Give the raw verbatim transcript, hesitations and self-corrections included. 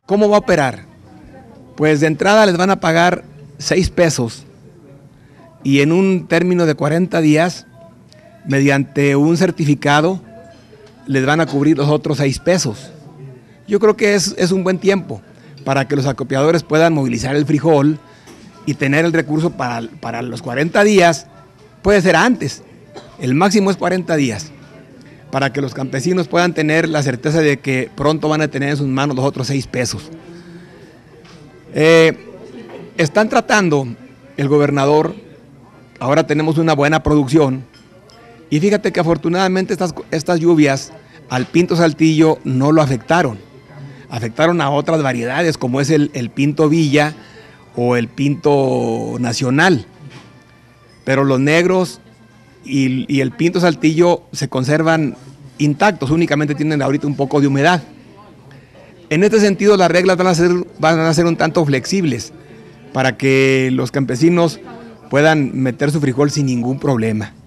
¿Cómo va a operar? Pues de entrada les van a pagar seis pesos y en un término de cuarenta días, mediante un certificado, les van a cubrir los otros seis pesos. Yo creo que es, es un buen tiempo para que los acopiadores puedan movilizar el frijol y tener el recurso para, para los cuarenta días. Puede ser antes, el máximo es cuarenta días, para que los campesinos puedan tener la certeza de que pronto van a tener en sus manos los otros seis pesos. Eh, están tratando, el gobernador, ahora tenemos una buena producción, y fíjate que afortunadamente estas, estas lluvias al pinto saltillo no lo afectaron, afectaron a otras variedades como es el, el pinto villa o el pinto nacional, pero los negros y, y el pinto saltillo se conservan intactos, únicamente tienen ahorita un poco de humedad. En este sentido las reglas van a ser, van a ser un tanto flexibles para que los campesinos puedan meter su frijol sin ningún problema.